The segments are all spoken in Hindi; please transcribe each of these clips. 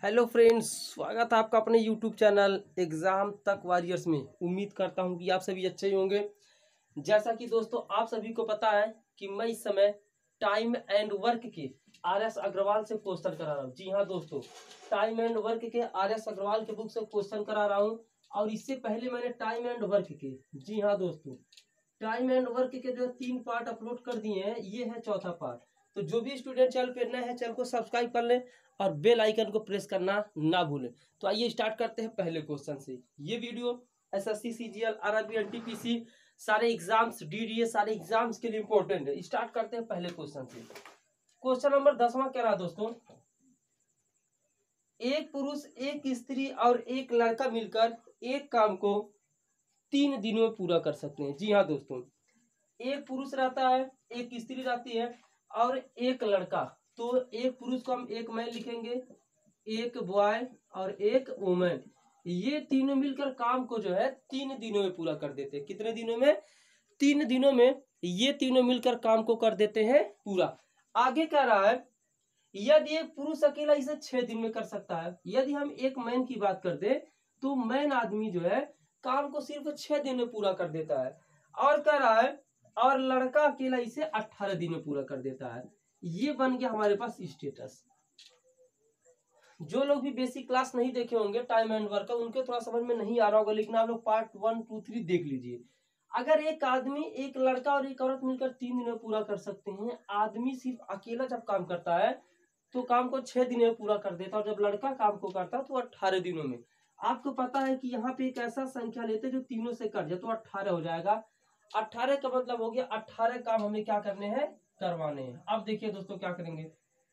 हेलो फ्रेंड्स, स्वागत है आपका अपने यूट्यूब चैनल एग्जाम तक वॉरियर्स में। उम्मीद करता हूं कि आप सभी अच्छे ही होंगे। जैसा कि दोस्तों आप सभी को पता है कि मैं इस समय टाइम एंड वर्क के आर.एस. अग्रवाल से क्वेश्चन करा रहा हूं। जी हाँ दोस्तों, टाइम एंड वर्क के आर.एस. अग्रवाल के बुक से क्वेश्चन करा रहा हूँ। और इससे पहले मैंने टाइम एंड वर्क के, जी हाँ दोस्तों, टाइम एंड वर्क के जो 3 पार्ट अपलोड कर दिए हैं, ये है चौथा पार्ट। तो जो भी स्टूडेंट चैनल पे नए हैं, चैनल को सब्सक्राइब कर लें और बेल आइकन को प्रेस करना ना भूलें। तो आइए स्टार्ट करते हैं पहले क्वेश्चन से। ये video SSC, CGL, RRB, NTPC सारे एग्जाम्स, डीडीए सारे एग्जाम्स के लिए इंपॉर्टेंट है। स्टार्ट करते हैं पहले क्वेश्चन से। क्वेश्चन नंबर 10वां कह रहा दोस्तों, एक पुरुष, एक स्त्री और एक लड़का मिलकर एक काम को 3 दिनों में पूरा कर सकते हैं। जी हाँ दोस्तों, एक पुरुष रहता है, एक स्त्री रहती है और एक लड़का। तो एक पुरुष को हम एक मैन लिखेंगे, एक बॉय और एक वुमेन। ये तीनों मिलकर काम को जो है 3 दिनों में पूरा कर देते हैं। कितने दिनों में? 3 दिनों में ये तीनों मिलकर काम को कर देते हैं पूरा। आगे कह रहा है, यदि एक पुरुष अकेला इसे 6 दिन में कर सकता है। यदि हम एक मैन की बात कर दे तो मैन आदमी जो है काम को सिर्फ 6 दिन में पूरा कर देता है। और कह रहा है, और लड़का अकेला इसे 18 दिन में पूरा कर देता है। ये बन गया हमारे पास स्टेटस। जो लोग भी बेसिक क्लास नहीं देखे होंगे टाइम एंड वर्क का, उनके थोड़ा समझ में नहीं आ रहा होगा, लेकिन आप लोग पार्ट 1, 2, 3 देख लीजिए। अगर एक आदमी, एक लड़का और एक औरत मिलकर 3 दिन में पूरा कर सकते हैं, आदमी सिर्फ अकेला जब काम करता है तो काम को 6 दिन में पूरा कर देता है, और जब लड़का काम को करता है तो 18 दिनों में। आपको पता है कि यहाँ पे एक ऐसा संख्या लेते जो तीनों से कट जाए तो 18 हो जाएगा। 18 का मतलब हो गया 18 काम हमें क्या करने हैं, करवाने हैं। अब देखिए दोस्तों क्या करेंगे,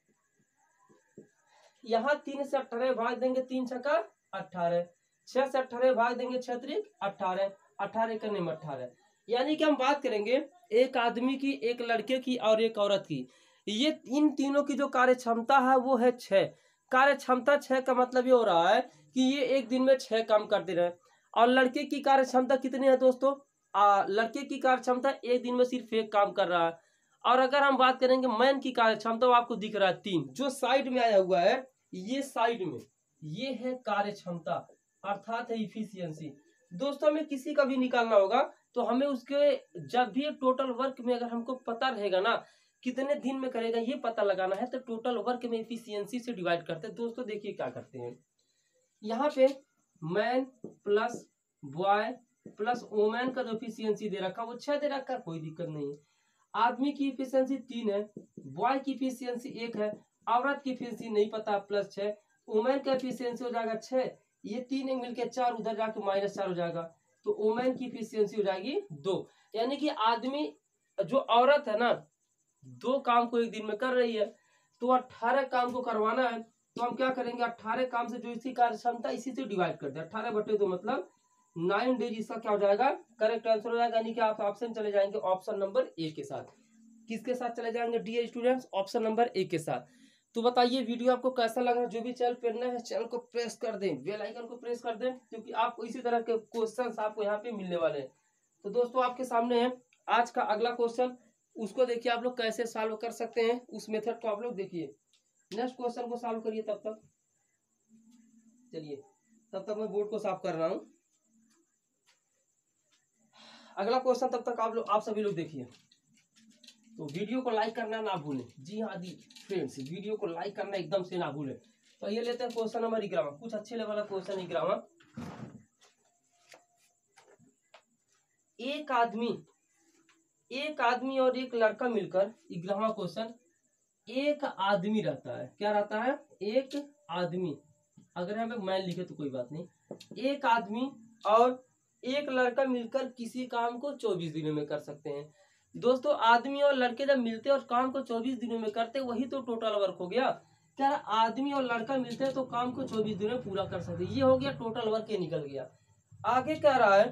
यहाँ 3 से 18 भाग देंगे, 3 छक्का 18, 6 से 18 भाग देंगे, 6 त्रिक 18, 18 करने में 18। यानी कि हम बात करेंगे एक आदमी की, एक लड़के की और एक औरत की। ये इन तीनों की जो कार्य क्षमता है वो है 6। कार्य क्षमता 6 का मतलब ये हो रहा है कि ये एक दिन में 6 काम कर दे रहे हैं। और लड़के की कार्य क्षमता कितनी है दोस्तों? लड़के की कार्य क्षमता एक दिन में सिर्फ 1 काम कर रहा है। और अगर हम बात करेंगे मैन की कार्य क्षमता, वो आपको दिख रहा है 3, जो साइड में आया हुआ है, ये साइड में, ये है कार्य क्षमता, अर्थात है इफिशियंसी। दोस्तों हमें किसी का भी निकालना होगा तो हमें उसके, जब भी टोटल वर्क में अगर हमको पता रहेगा ना कितने दिन में करेगा ये पता लगाना है, तो टोटल वर्क में इफिशियंसी से डिवाइड करते हैं। दोस्तों देखिए क्या करते हैं, यहाँ पे man plus boy plus women का जो इफिशियंसी दे रखा वो 6 दे रखा, कोई दिक्कत नहीं है। आदमी की इफिशियंसी 3 है, बॉय की इफिशियंसी 1 है, औरत की इफिशियंसी नहीं पता, प्लस 6, वुमेन का इफिशियंसी हो जाएगा 6, ये 3 मिलकर 4, उधर जाके -4 हो जाएगा, तो वुमेन की इफिशियंसी हो जाएगी 2। यानी कि आदमी, जो औरत है ना, 2 काम को एक दिन में कर रही है, तो 18 काम को करवाना है। तो हम क्या करेंगे, 18 काम से जो इसकी कार्य क्षमता, इसी से डिवाइड कर दे। 18/2 मतलब 9 डेज, इसका क्या हो जाएगा, करेक्ट आंसर हो जाएगा। यानी कि आप ऑप्शन चले जाएंगे ऑप्शन नंबर ए के साथ। किसके साथ चले जाएंगे the students? Option number A के साथ। तो बताइए वीडियो आपको कैसा लगा? जो भी चैनल पर नए हैं चैनल को प्रेस कर दें, बेल आइकन को प्रेस कर दें, क्योंकि आपको इसी तरह के क्वेश्चंस आपको यहाँ पे मिलने वाले हैं। तो दोस्तों आपके सामने है आज का अगला क्वेश्चन, उसको देखिए आप लोग कैसे सॉल्व कर सकते हैं, उस मेथड को आप लोग देखिए। नेक्स्ट क्वेश्चन को सॉल्व करिए। तब तक चलिए, तब तक मैं बोर्ड को साफ कर रहा हूँ। अगला क्वेश्चन तब तक आप सभी लोग देखिए। तो वीडियो को लाइक करना ना भूलें। जी हाँ दी फ्रेंड्स, वीडियो को लाइक करना एकदम से ना भूलें। तो ये लेते हैं क्वेश्चन नंबर 11, कुछ अच्छे लेवल का क्वेश्चन 11। एक आदमी और एक लड़का मिलकर, 11वां क्वेश्चन, एक आदमी रहता है, क्या रहता है, एक आदमी, अगर यहाँ पे मैं लिखे तो कोई बात नहीं, एक आदमी और एक लड़का मिलकर किसी काम को 24 दिनों में कर सकते हैं। दोस्तों आदमी और लड़के जब मिलते हैं और काम को 24 दिनों में करते हैं, वही तो टोटल वर्क हो गया। क्या आदमी और लड़का मिलते हैं तो काम को 24 दिनों में पूरा कर सकते हैं, ये हो गया टोटल वर्क, ये निकल गया। आगे कह रहा है,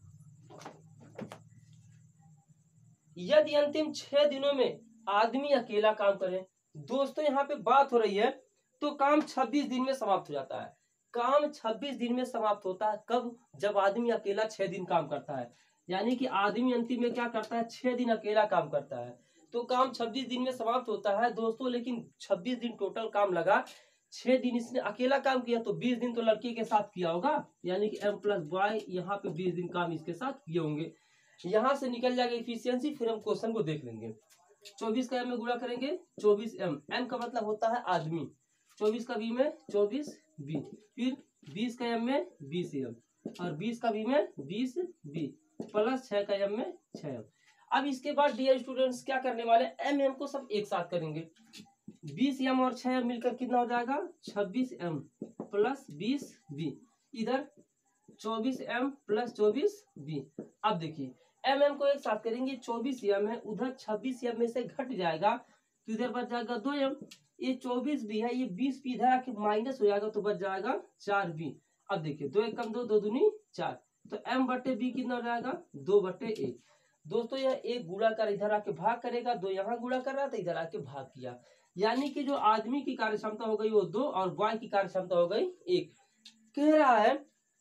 यदि अंतिम 6 दिनों में आदमी अकेला काम करे। दोस्तों यहाँ पे बात हो रही है, तो काम 26 दिन में समाप्त हो जाता है। काम 26 दिन में समाप्त होता है, कब? जब आदमी अकेला 6 दिन काम करता है। यानी कि आदमी अंतिम में क्या करता है, 6 दिन अकेला काम करता है, तो काम 26 दिन में समाप्त होता है दोस्तों। लेकिन 26 दिन टोटल काम लगा, 6 दिन इसने अकेला काम किया तो 20 दिन तो लड़की के साथ किया होगा, यानी कि m प्लस वाई यहाँ पे 20 दिन काम इसके साथ किए होंगे। यहाँ से निकल जाएगा इफिशियंसी। फिर हम क्वेश्चन को देख लेंगे। 24 का m में गुणा करेंगे 24m, m का मतलब होता है आदमी, 24 का v में 24b, फिर 20 का m में 20m और 20 का v में 20b प्लस 6 का m में 6m। अब इसके बाद डियर स्टूडेंट्स क्या करने वाले, m को सब एक साथ करेंगे। 20m और 6m मिलकर कितना हो जाएगा 26m प्लस 20b, इधर 24m प्लस 24b। अब देखिए m को एक साथ करेंगे, 24m है, उधर 26m में से घट जाएगा तो इधर बच जाएगा 2m। ये 24b है, ये 20b इधर आके माइनस हो जाएगा तो बच जाएगा 4b। अब देखिए 2 एक कम 2, 2 दूनी 4, तो m बटे b कितना हो जाएगा 2/1। दोस्तों यह एक गुणा कर इधर आके भाग करेगा, 2 यहाँ गुणा कर रहा था इधर आके भाग किया, यानी कि जो आदमी की कार्य क्षमता हो गई वो 2 और बॉय की कार्य क्षमता हो गई 1। कह रहा है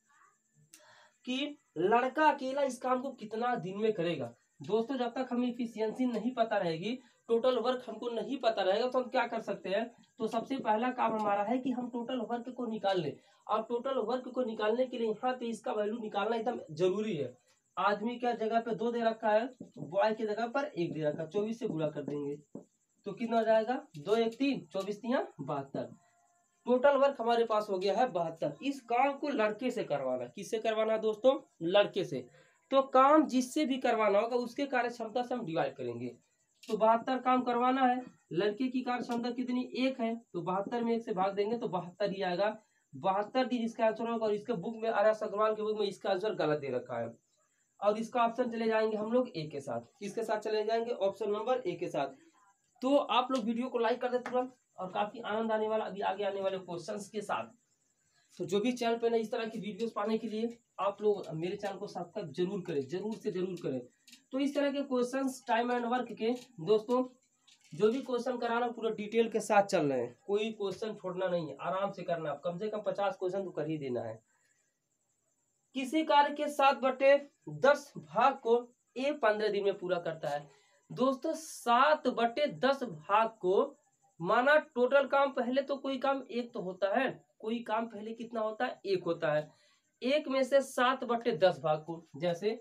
कि लड़का अकेला इस काम को कितना दिन में करेगा। दोस्तों जब तक हमें इफिशियंसी नहीं पता रहेगी, टोटल वर्क हमको नहीं पता रहेगा, तो हम क्या कर सकते हैं, तो सबसे पहला काम हमारा है कि हम टोटल वर्क को निकाल लें। और टोटल वर्क को निकालने के लिए यहाँ पे इसका वैल्यू निकालना एकदम जरूरी है। आदमी क्या जगह पे 2 दे रखा है, बॉय की जगह पर 1 दे रखा है, 24 से गुणा कर देंगे तो कितना हो जाएगा 2 1 3, 24 3 72। टोटल वर्क हमारे पास हो गया है 72। इस काम को लड़के से करवाना, किससे करवाना है दोस्तों, लड़के से। तो काम जिससे भी करवाना होगा उसके कार्य क्षमता से हम डिवाइड करेंगे। तो 72 काम करवाना है, लड़के की कार्य क्षमता कितनी 1 है, तो 72 में 1 से भाग देंगे तो 72 ही आएगा। 72 दिन इसका आंसर होगा। और इसके बुक में अग्रवाल के बुक में इसका आंसर गलत दे रखा है, और इसका ऑप्शन चले जाएंगे हम लोग ए के साथ। किसके साथ चले जाएंगे, ऑप्शन नंबर ए के साथ। तो आप लोग वीडियो को लाइक कर दे तुरंत, और काफी आनंद आने वाला अभी आगे आने वाले क्वेश्चंस के साथ। तो जो भी चैनल पे ना इस तरह की वीडियोस पाने के लिए आप लोग मेरे चैनल को सब्सक्राइब जरूर करें, जरूर से जरूर करें। तो इस तरह के क्वेश्चंस टाइम एंड वर्क के दोस्तों जो भी क्वेश्चन कराना पूरा डिटेल के साथ चल रहे हैं, कोई क्वेश्चन छोड़ना नहीं है, आराम से करना। कम से कम 50 क्वेश्चन तो कर ही देना है। किसी कार्य के 7/10 भाग को ए 15 दिन में पूरा करता है। दोस्तों 7/10 भाग को माना टोटल काम, पहले तो कोई काम 1 तो होता है, कोई काम पहले कितना होता है 1 होता है। 1 में से 7/10 भाग को, जैसे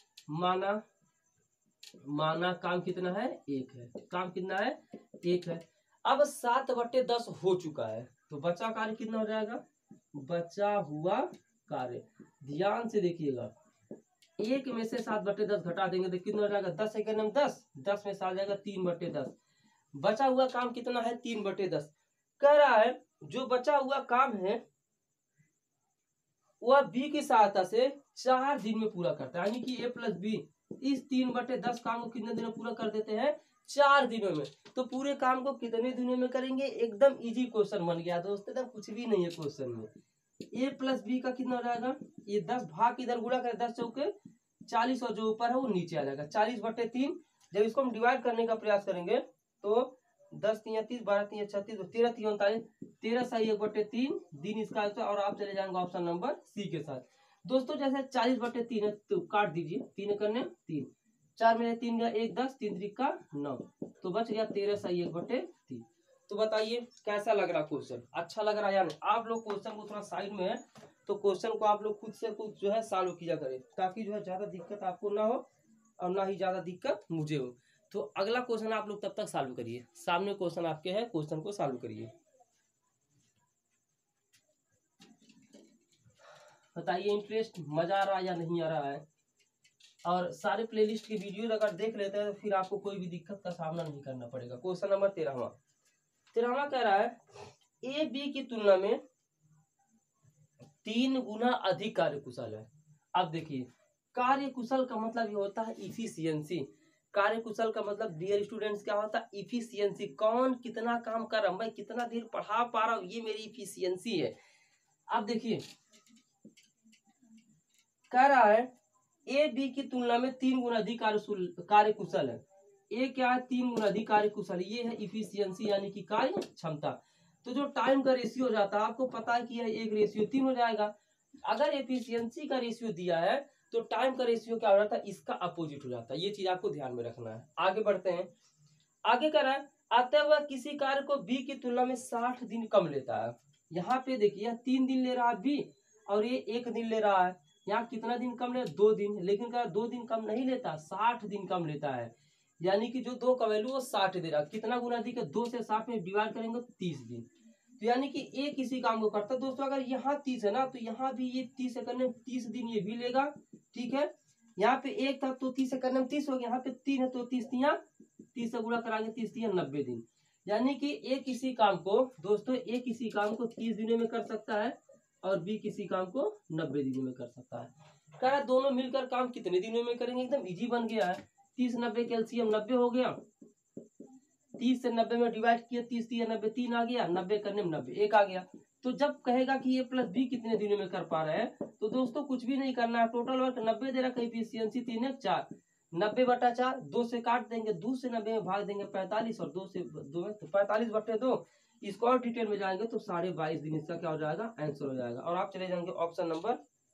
माना काम कितना है 1 है, काम कितना है 1 है। अब 7/10 हो चुका है तो बचा कार्य कितना हो जाएगा, बचा हुआ कार्य, ध्यान से देखिएगा, 1 में से 7/10 घटा देंगे तो कितना हो जाएगा 10 सेकंड में 10, 10 में से आ जाएगा 3/10। बचा हुआ काम कितना है 3/10। कह रहा है जो बचा हुआ काम है वह बी की सहायता से 4 दिन में पूरा करता है, यानी कि ए प्लस बी इस 3/10 काम को कितने दिनों में पूरा कर देते हैं 4 दिनों में। तो पूरे काम को कितने दिनों में करेंगे, एकदम इजी क्वेश्चन बन गया दोस्तों, एकदम कुछ भी नहीं है क्वेश्चन में। ए प्लस बी का कितना हो जाएगा, ये 10 भाग इधर गुणा कर 10 चौके 40 और जो ऊपर है वो नीचे आ जाएगा 40/3। जब इसको हम डिवाइड करने का प्रयास करेंगे तो 10 3 30, 12 3 36, 13 3 39, 13 सही 1/3 दिन इसका आंसर। और आप चले जाएंगे ऑप्शन नंबर सी के साथ। दोस्तों जैसे 40/3 है तो काट दीजिए, 3 करने 3, 4 में 3 गया 1 10, 3 3 का 9, तो बच गया 13 सही 1/3। तो बताइए कैसा लग रहा क्वेश्चन, अच्छा लग रहा है या नहीं। आप लोग क्वेश्चन को थोड़ा साइड में है तो क्वेश्चन को आप लोग खुद से खुद जो है सॉल्व किया करें, ताकि जो है ज्यादा दिक्कत आपको ना हो और ना ही ज्यादा दिक्कत मुझे हो। तो अगला क्वेश्चन आप लोग तब तक सॉल्व करिए, सामने क्वेश्चन आपके है, क्वेश्चन को सॉल्व करिए। बताइए इंटरेस्ट, मजा आ रहा है या नहीं आ रहा है। और सारे प्लेलिस्ट की वीडियो अगर देख लेते हैं तो फिर आपको कोई भी दिक्कत का सामना नहीं करना पड़ेगा। क्वेश्चन नंबर 13वां कह रहा है ए बी की तुलना में 3 गुना अधिक कार्यकुशल है। अब देखिए कार्यकुशल का मतलब ये होता है इफिशियंसी। कार्यकुशल का मतलब डियर स्टूडेंट्स क्या होता है, इफिशियंसी। कौन कितना काम कर रहा हूं, मैं कितना देर पढ़ा पा रहा हूं, ये मेरी इफिशियंसी है। अब देखिए कह रहा है ए बी की तुलना में 3 गुना अधिक कार्यकुशल है। ए क्या है 3 गुना अधिक कार्यकुशल, ये है इफिशियंसी यानी कि कार्य क्षमता। तो जो टाइम का रेशियो हो जाता है, आपको पता है कि यह 1:3 हो जाएगा। अगर एफिशिएंसी का रेशियो दिया है तो टाइम का रेशियो क्या हो जाता है, इसका अपोजिट हो जाता है। ये चीज आपको ध्यान में रखना है। आगे बढ़ते हैं। आगे कह रहा है अतः वह किसी कार्य को बी की तुलना में 60 दिन कम लेता है। यहाँ पे देखिए 3 दिन ले रहा है बी और ये 1 दिन ले रहा है। यहाँ कितना दिन कम ले? 2 दिन। लेकिन क्या 2 दिन कम नहीं लेता, 60 दिन कम लेता है। यानी कि जो 2 का वैल्यू वो 60 दे रहा है। कितना गुना दी के 2 से 60 में डिवाइड करेंगे 30 दिन। तो यानी कि ए किसी काम को करता है। दोस्तों अगर यहाँ 30 है ना तो यहाँ भी ये 30 से करने में 30 दिन ये भी लेगा। ठीक है, यहाँ पे 1 था तो 30 से करने में 30 हो गया। यहाँ पे 3 है तो 30 से गुणा कराएंगे 30 90 दिन। यानी कि ए किसी काम को दोस्तों 30 दिनों में कर सकता है और बी किसी काम को 90 दिनों में कर सकता है। कह रहा दोनों मिलकर काम कितने दिनों में करेंगे? एकदम इजी बन गया है। 30 90 कैल्सियम 90 हो गया। 30 से 90 में डिवाइड किया, 30 90 3 आ गया, 90 करने में 90 1 आ गया। तो जब कहेगा कि ये प्लस बी कितने दिनों में कर पा रहे हैं तो दोस्तों कुछ भी नहीं करना है। टोटल वर्क 90 दे रहा है, एफिशिएंसी 3 है 4, 90/4 2 से काट देंगे, 2 से 90 में भाग देंगे 45 और 2 से 2 तो 45/2। इसको और डिटेल में जाएंगे तो 22.5 दिन इसका क्या हो जाएगा? आंसर हो जाएगा। और आप चले जाएंगे ऑप्शन नंबर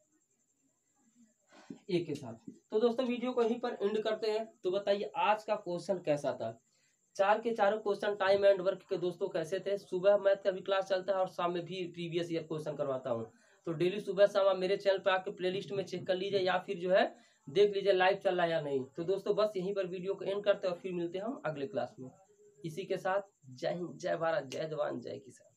ए के साथ। तो दोस्तों वीडियो को यहीं पर एंड करते हैं। तो बताइए आज का क्वेश्चन कैसा था? 4 के चारों क्वेश्चन टाइम एंड वर्क के दोस्तों कैसे थे? सुबह मैथ का भी क्लास चलता है और शाम में भी प्रीवियस ईयर क्वेश्चन करवाता हूँ। तो डेली सुबह शाम आप मेरे चैनल पर आके प्लेलिस्ट में चेक कर लीजिए या फिर जो है देख लीजिए लाइव चल रहा है या नहीं। तो दोस्तों बस यहीं पर वीडियो को एंड करते हैं और फिर मिलते हैं हम अगले क्लास में। इसी के साथ जय हिंद, जय भारत, जय जवान, जय किसान।